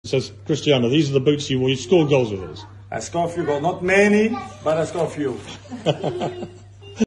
Says, Cristiano, these are the boots you wore. You scored goals with these. I score a few goals. Not many, but I score a few.